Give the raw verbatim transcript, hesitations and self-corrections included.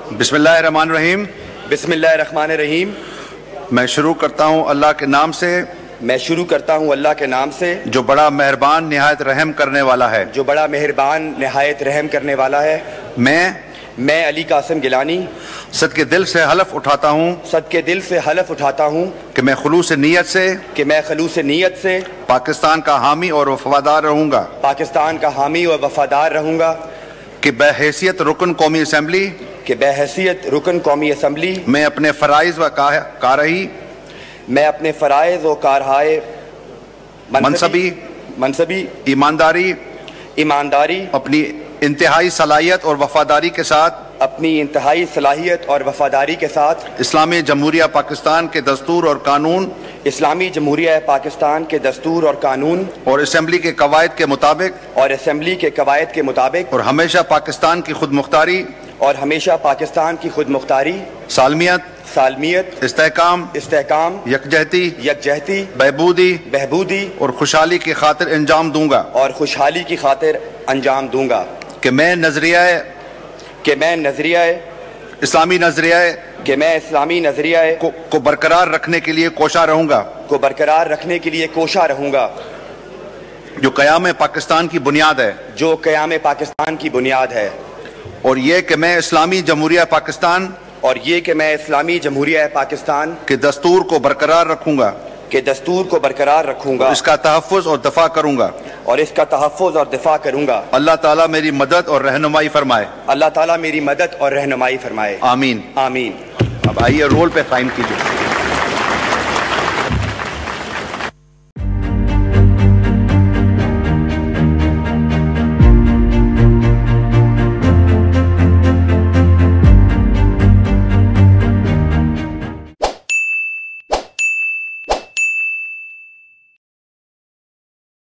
بسم اللہ الرحمن الرحیم بسم اللہ الرحمن الرحیم میں شروع کرتا ہوں اللہ کے نام سے میں شروع کرتا ہوں اللہ کے نام سے جو بڑا مہربان نہایت رحم کرنے والا ہے جو بڑا مہربان نہایت رحم کرنے والا ہے میں میں علی قاسم گیلانی صدقے دل سے حلف اٹھاتا ہوں صدقے دل سے حلف اٹھاتا ہوں کہ میں خلوص نیت سے کہ میں خلوص نیت سے پاکستان کا حامی اور وفادار رہوں گا پاکستان کا حامی اور وفادار رہوں گا کہ بحیثیت رکن قومی اسمبلی کہ بحیثیت رکن قومی اسمبلی میں اپنے فرائض و کاررہی میں اپنے فرائض و کارہائے منصبی منصبی ایمانداری ایمانداری اپنی انتہائی صلاحیت اور وفاداری کے ساتھ اپنی انتہائی صلاحیت اور وفاداری کے ساتھ اسلامی جمہوریہ پاکستان کے دستور اور قانون اسلامی جمہوریہ پاکستان کے دستور اور قانون اور اسمبلی کے قواعد کے مطابق اور اسمبلی کے قواعد کے مطابق اور ہمیشہ پاکستان کی خود مختاری اور ہمیشہ پاکستان کی خود مختاری سالمیت سالمیت استحکام استحکام یکجہتی یکجہتی بہبودی بہبودی اور خوشحالی کی خاطر انجام دوں گا اور خوشحالی کی خاطر انجام دوں گا کہ میں نظریہ کہ میں نظریہ اسلامی نظریہ کہ میں اسلامی نظریہ کو, کو برقرار رکھنے کے لیے کوشاں رہوں گا کو برقرار رکھنے کے لیے کوشاں رہوں گا جو قیام پاکستان کی بنیاد ہے جو قیام پاکستان کی بنیاد ہے اور یہ کہ میں اسلامی جمہوریہ پاکستان اور یہ کہ میں اسلامی جمہوریہ پاکستان کے دستور کو برقرار رکھوں گا کہ دستور کو برقرار رکھوں گا اس کا تحفظ اور دفاع کروں گا اور اس کا تحفظ اور دفاع کروں گا اللہ تعالیٰ میری مدد اور رہنمائی فرمائے اللہ تعالیٰ میری مدد اور رہنمائی فرمائے آمین آمین اب آئیے رول پہ سائن کیجیے